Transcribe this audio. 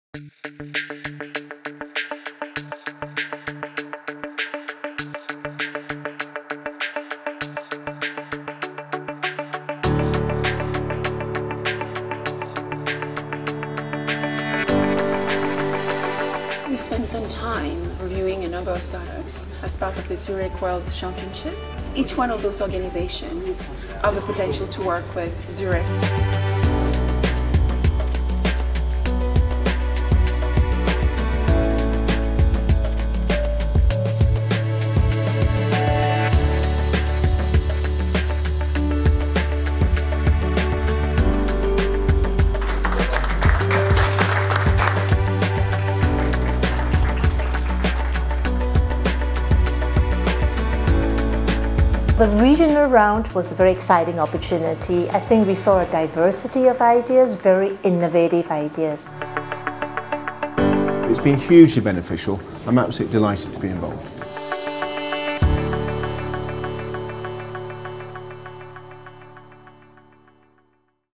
We spent some time reviewing a number of startups as part of the Zurich World Championship. Each one of those organizations have the potential to work with Zurich. The regional round was a very exciting opportunity. I think we saw a diversity of ideas, very innovative ideas. It's been hugely beneficial. I'm absolutely delighted to be involved.